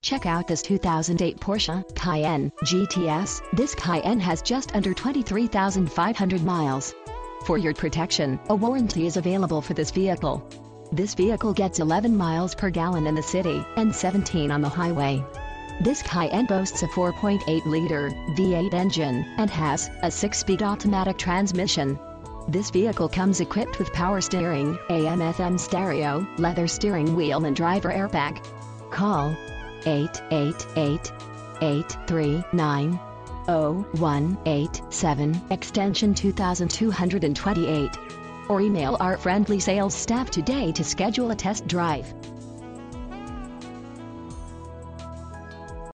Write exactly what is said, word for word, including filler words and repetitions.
Check out this two thousand eight Porsche Cayenne G T S. This Cayenne has just under twenty-three thousand five hundred miles. For your protection, a warranty is available for this vehicle. This vehicle gets eleven miles per gallon in the city and seventeen on the highway. This Cayenne boasts a four point eight liter V eight engine and has a six-speed automatic transmission. This vehicle comes equipped with power steering, A M F M stereo, leather steering wheel and driver airbag. Call eight eight eight, eight three nine, zero one eight seven extension two thousand two hundred twenty-eight or email our friendly sales staff today to schedule a test drive.